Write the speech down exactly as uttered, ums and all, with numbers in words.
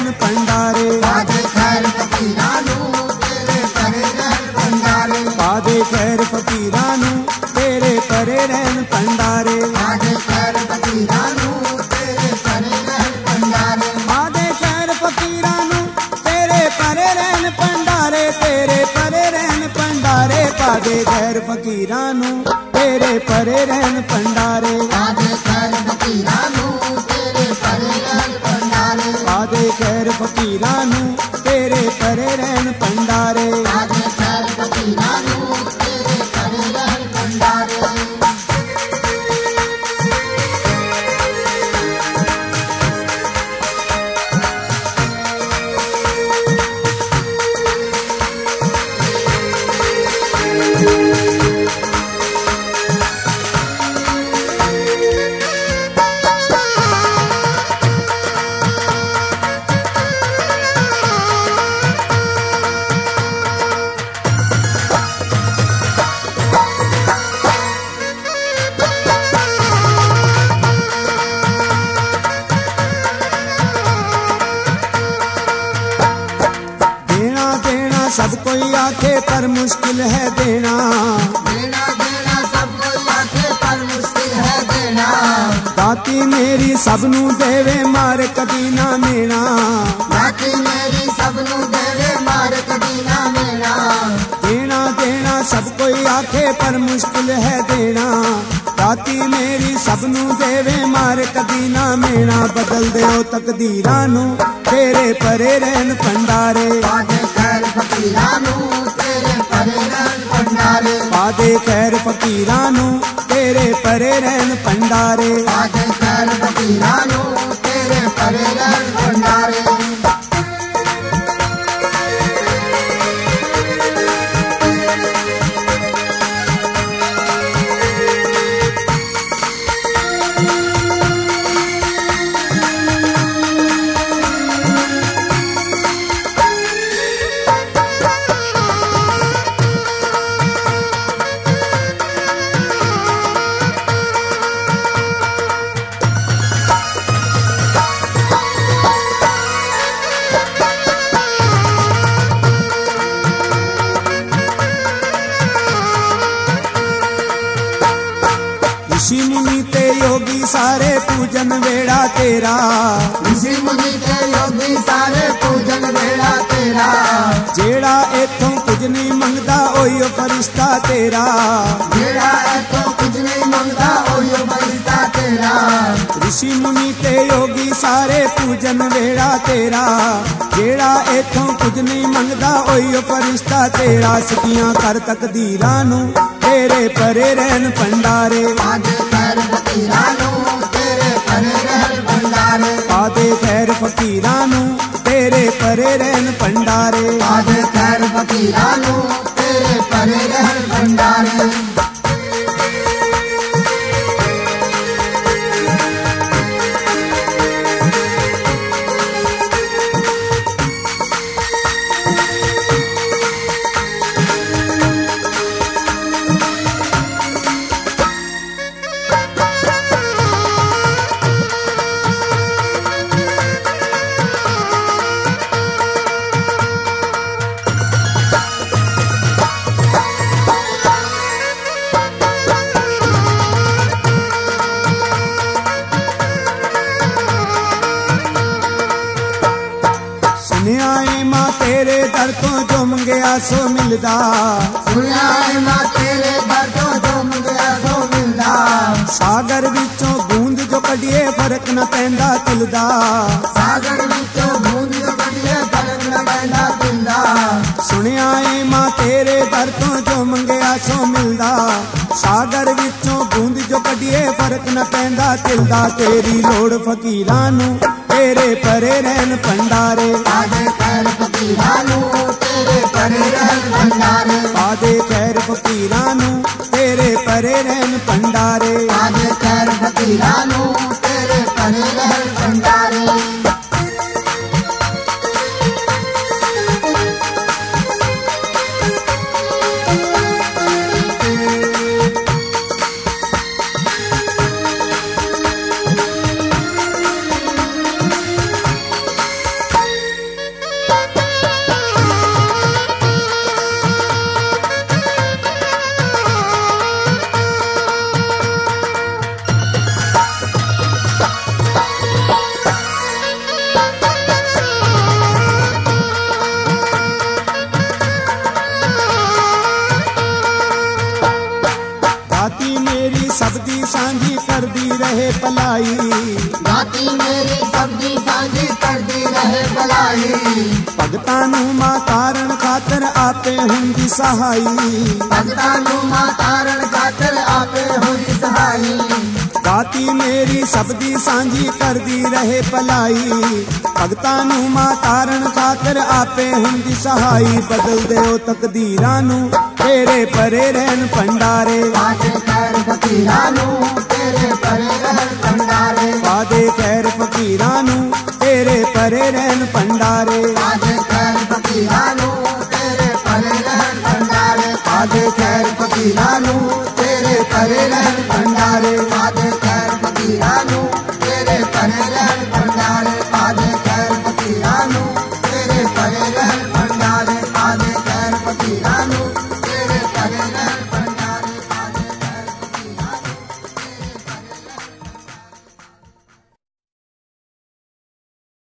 रहन भंडारे, पादे खैर फकीरां नूं तेरे परे रहन भंडारे, पादे खैर फकीरां नूं तेरे परे रहन भंडारे, पादे खैर फकीरां नूं तेरे परे रहन भंडारे, पादे खैर फकीरां नूं तेरे परे रहन भंडारे, तेरे परे रहन भंडारे, पादे खैर फकीरां नूं तेरे परे रहन भंडारे, पादे खैर फकीरां नूं तेरे परे रहन भंडारे, पादे खैर फकीरां नूं तेरे परे रहन भंडारे। पादे खैर फकीरां नूं तेरे परे रहन भंडारे। सब कोई आखे पर मुश्किल है देना, देना देना सब कोई आखे पर मुश्किल है देना, दाती मेरी सबनू देवे मार कदी ना मेना, दाती मेरी सबनू देवे मार कदी ना मेना, देना देना सब कोई आखे पर मुश्किल है देना, दाती मेरी सबनू देवे मार कदी ना मेना, बदल दे तकदीरां नू तेरे परे रहन भंडारे, पादे खैर फकीरां नूं तेरे परे रहन भंडारे, पादे खैर फकीरां नू तेरे परे रहन भंडारे, पादे खैर फकीरां नूं तेरे परे रहन भंडारे। ऋषि मुनि ते योगी सारे पूजन वेड़ा तेरा, ऋषि मुनि ते योगी सारे पूजन वेड़ा तेरा, जेड़ा इथों कुछ नहीं मंगदा ओयो फरिश्ता तेरा, जेड़ा इथों कुछ नहीं मंगदा ओयो फरिश्ता तेरा, ऋषि मुनि ते योगी सारे पूजन वेड़ा तेरा, जेड़ा इथों कुछ नहीं मंगदा ओयो फरिश्ता तेरा, सखियां कर तकदीरां नू तेरे परे रहन भंडारे, पादे खैर फकीरां नूं तेरे परे रहन भंडारे, पादे खैर फकीरां नू तेरे परे रहन भंडारे, पादे खैर फकीरां नूं तेरे परे रहन भंडारे। तेरे दर तो जो मंगया सो मिलदा, सुनिया है मां तेरे दर तो जो मंगया सो मिलदा, सागर विचों बूंद जो कढिए फर्क न पैंदा तिलदा, सागर विचों बूंद जो कढिए फर्क न पैंदा तिलदा, सुनिया है मां तेरे दर तो जो मंगया सो मिलदा, सागर विचों बूंद जो कढिए फर्क न पैंदा तिलदा, तेरी लोड़ फकीरां नू तेरे परे रहन भंडारे, पादे खैर फकीरां नूं तेरे परे रहन भंडारे, पादे खैर फकीरां नू तेरे परे रहन भंडारे, पादे खैर फकीरां नूं तेरे परे रहन भंडारे। भलाई। ਦਾਤੀ ਮੇਰੀ ਸਬਦੀ ਸਾਂਝੀ ਕਰਦੀ ਰਹੇ ਭਲਾਈ। ਭਗਤਾਂ ਨੂੰ ਮਾਂ ਤਾਰਨ ਖਾਤਰ ਆਪੇ ਹੁੰਦੀ ਸਹਾਈ। ਭਗਤਾਂ ਨੂੰ ਮਾਂ ਤਾਰਨ ਖਾਤਰ ਆਪੇ ਹੁੰਦੀ ਸਹਾਈ। ਦਾਤੀ ਮੇਰੀ ਸਬਦੀ ਸਾਂਝੀ ਕਰਦੀ ਰਹੇ ਭਲਾਈ। ਭਗਤਾਂ ਨੂੰ ਮਾਂ ਤਾਰਨ ਖਾਤਰ ਆਪੇ ਹੁੰਦੀ ਸਹਾਈ। ਬਦਲ ਦਿਓ ਤਕਦੀਰਾਂ ਨੂੰ ਤੇਰੇ ਪਰੇ ਰਹਿਣ ਭੰਡਾਰੇ। ਵਾਦੇ ਖੈਰ ਫਕੀਰਾਂ ਨੂੰ ਤੇਰੇ ਪਰੇ ਰਹਿਣ ਭੰਡਾਰੇ। ਵਾਦੇ ਖੈਰ ਫਕੀਰਾਂ ਨੂੰ ਤੇਰੇ ਪਰੇ ਰਹਿਣ ਭੰਡਾਰੇ। ਵਾਦੇ ਖੈਰ ਫਕੀਰਾਂ ਨੂੰ ਤੇਰੇ ਪਰੇ ਰਹਿਣ ਭੰਡਾਰੇ। ਵਾਦੇ ਖੈਰ ਫਕੀਰਾਂ ਨੂੰ ਤੇਰੇ ਪਰੇ ਰਹਿਣ ਭੰਡਾਰੇ।